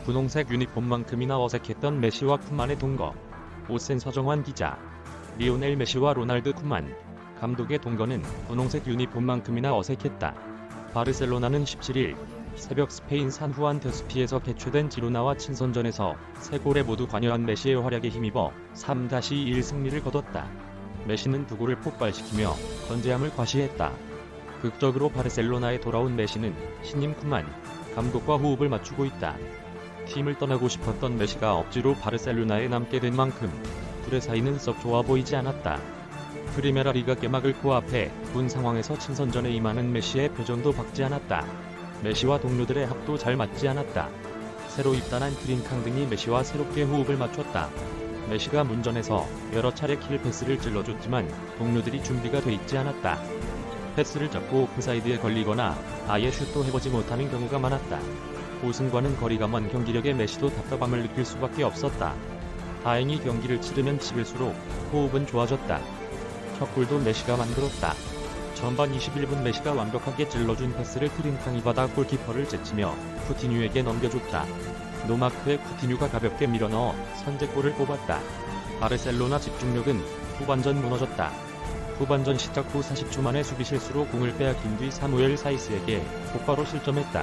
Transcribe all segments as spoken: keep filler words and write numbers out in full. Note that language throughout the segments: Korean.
분홍색 유니폼만큼이나 어색했던 메시와 쿠만의 동거. 오센 서정환 기자. 리오넬 메시와 로날드 쿠만 감독의 동거는 분홍색 유니폼만큼이나 어색했다. 바르셀로나는 십칠일 새벽 스페인 산후안 데스피에서 개최된 지로나와 친선전에서 세 골에 모두 관여한 메시의 활약에 힘입어 삼 대 일 승리를 거뒀다. 메시는 두 골을 폭발시키며 건재함을 과시했다. 극적으로 바르셀로나에 돌아온 메시는 신임 쿠만 감독과 호흡을 맞추고 있다. 팀을 떠나고 싶었던 메시가 억지로 바르셀로나에 남게 된 만큼 둘의 사이는 썩 좋아 보이지 않았다. 프리메라 리가 개막을 코앞해 군 상황에서 친선전에 임하는 메시의 표정도 밝지 않았다. 메시와 동료들의 합도 잘 맞지 않았다. 새로 입단한 트린캉 등이 메시와 새롭게 호흡을 맞췄다. 메시가 문전에서 여러 차례 킬 패스를 찔러줬지만 동료들이 준비가 돼 있지 않았다. 패스를 잡고 오프사이드에 걸리거나 아예 슛도 해보지 못하는 경우가 많았다. 우승과는 거리가 먼 경기력에 메시도 답답함을 느낄 수밖에 없었다. 다행히 경기를 치르면 치를수록 호흡은 좋아졌다. 첫 골도 메시가 만들었다. 전반 이십일 분 메시가 완벽하게 찔러준 패스를 트린캉이 받아 골키퍼를 제치며 쿠티뉴에게 넘겨줬다. 노마크의 쿠티뉴가 가볍게 밀어넣어 선제골을 뽑았다. 바르셀로나 집중력은 후반전 무너졌다. 후반전 시작 후 사십 초 만에 수비 실수로 공을 빼앗긴 뒤 사무엘 사이스에게 곧바로 실점했다.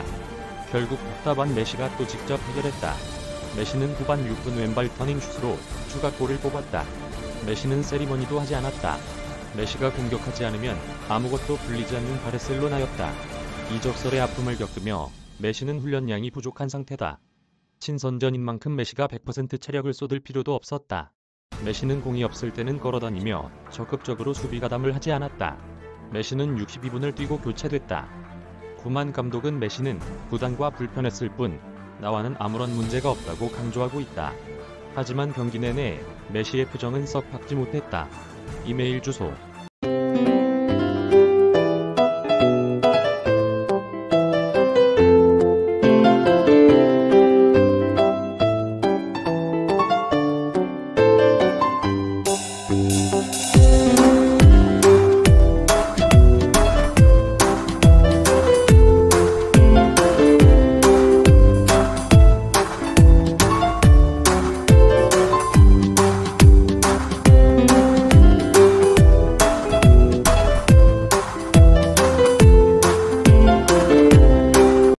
결국 답답한 메시가 또 직접 해결했다. 메시는 후반 육 분 왼발 터닝 슛으로 추가골을 뽑았다. 메시는 세리머니도 하지 않았다. 메시가 공격하지 않으면 아무것도 풀리지 않는 바르셀로나였다. 이적설의 아픔을 겪으며 메시는 훈련량이 부족한 상태다. 친선전인 만큼 메시가 백 퍼센트 체력을 쏟을 필요도 없었다. 메시는 공이 없을 때는 걸어다니며 적극적으로 수비 가담을 하지 않았다. 메시는 육십이 분을 뛰고 교체됐다. 쿠만 감독은 메시는 부담과 불편했을 뿐 나와는 아무런 문제가 없다고 강조하고 있다. 하지만 경기 내내 메시의 표정은 썩 밝지 못했다. 이메일 주소